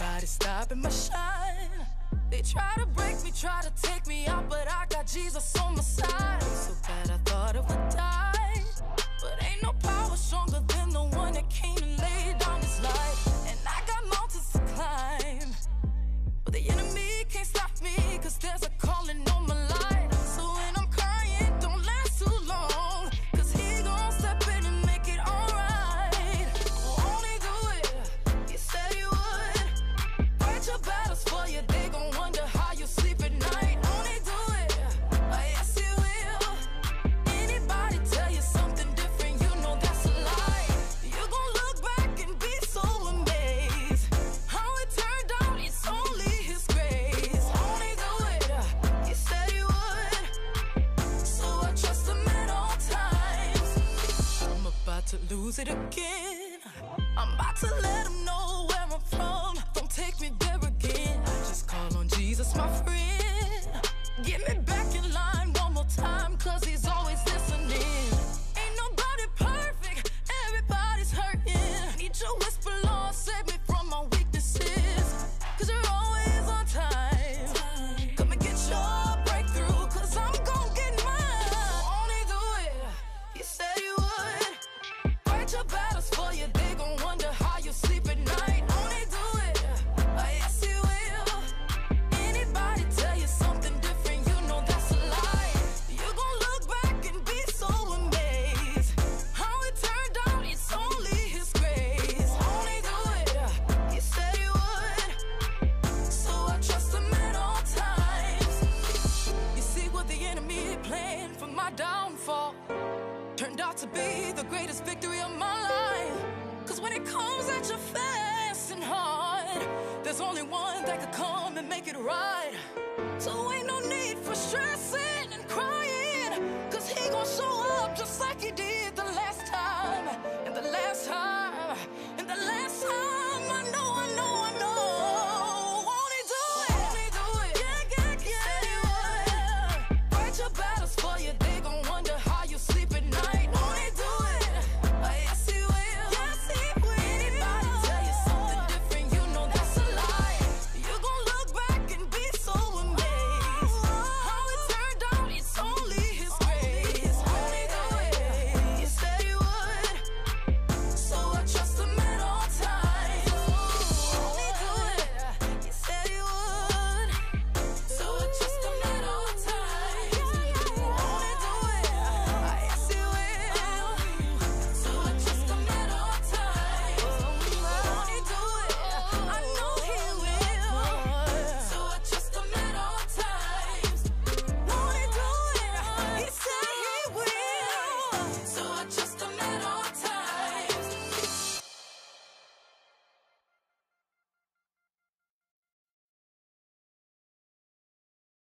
Everybody stopping my shine. They try to break me, try to take me out, but I got Jesus on my side. So bad I thought I would die, but ain't no power stronger than the one that came and laid down his life. And I got mountains to climb, but the enemy can't stop me, cause there's a calling on my life. So when I'm crying, don't last too long, cause he gon' step in and make it alright. Will only do it, he said he would. Fight your battles for you, they gon' wonder how you sleep at night. Only do it, yes he will. Anybody tell you something different, you know that's a lie. You gon' look back and be so amazed how it turned out, it's only his grace. Only do it, he said he would, so I trust him at all times. I'm about to lose it again. I'm about to let him know where I'm from. Don't take me there again. I just call on Jesus, my friend. Get me back in line one more time, cause he's always listening. Ain't nobody perfect, everybody's hurting. Need your whisper, Lord, save me from my weaknesses, cause you're always on time. Come and get your breakthrough, cause I'm gon' get mine. Only do it, he said he would. Fight your battles for you, they gon' wonder how you sleep at night. Only do it, yes he will. Anybody tell you something different, you know that's a lie. You gon' look back and be so amazed how it turned out, it's only his grace. Only do it, he said he would, so I trust him at all times. You see what the enemy planned for my downfall turned out to be the greatest victory of my life. Cause when it comes at you fast and hard, there's only one that could come and make it right.